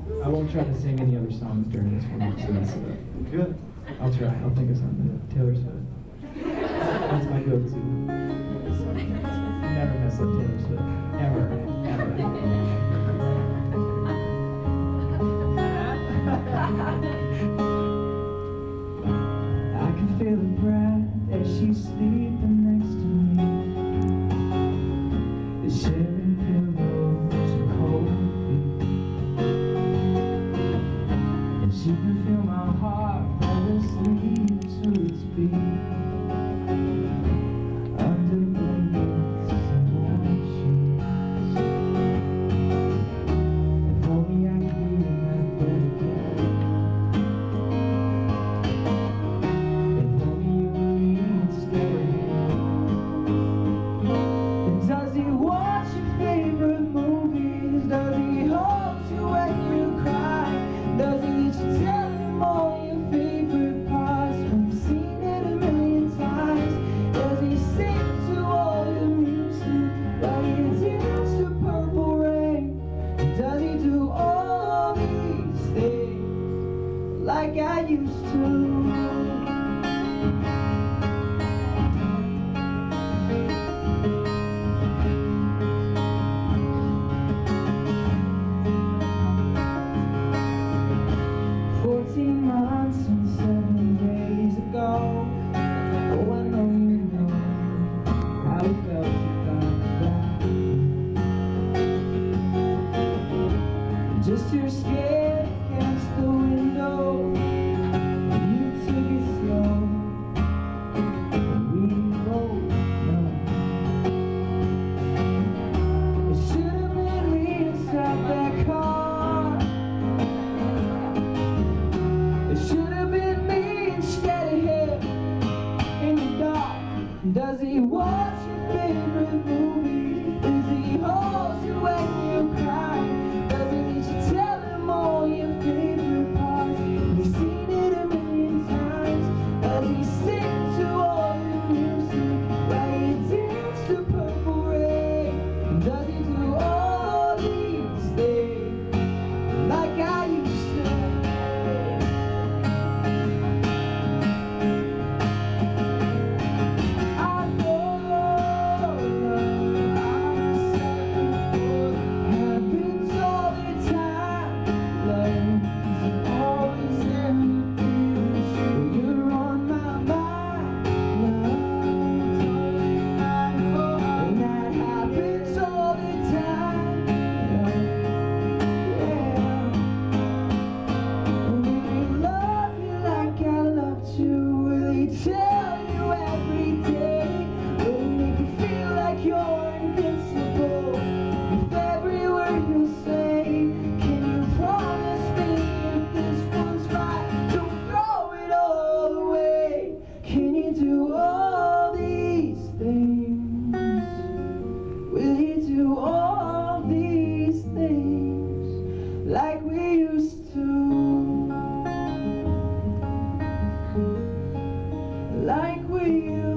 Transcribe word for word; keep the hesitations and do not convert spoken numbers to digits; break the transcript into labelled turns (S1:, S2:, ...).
S1: I won't try to sing any other songs during this one. So that's uh,
S2: Good.
S1: I'll try. I'll think of something. Taylor Swift. That's my go-to. Never mess up Taylor Swift. Ever. Ever. I can feel her breath as she's sleeping next to me. The sharing pillows and cold feet. And she can feel my heart fall asleep to its beat. Under blankets and warm sheets. If only I could be in that bed again. If only you and me would stay. And does he watch your favorite movies? Does he hold you when you cry? Does he let you tell him all your favorite parts when you've seen it a million times? Does he sing to all your music while you dance to Purple Rain? Does he do all these things like I used to? Fourteen months and seven days ago, oh, I know you know how it felt to come back. Just your skin against the window, you took it slow, and we both know it should have been me inside that car. It should have been me instead of him in the dark. Does he watch your favorite movies? Does he hold you when you cry? Does he let you tell him all your favorite parts? You've seen it a million times. Does he sing to all your music while you dance to Purple Rain? Does he do all these things like I used to? Tell you every day, will he make you feel like you're invincible with every word you say? Can you promise me if this one's right, don't throw it all away? Can you do all these things? Will you do all these things like we used to? Like we used to.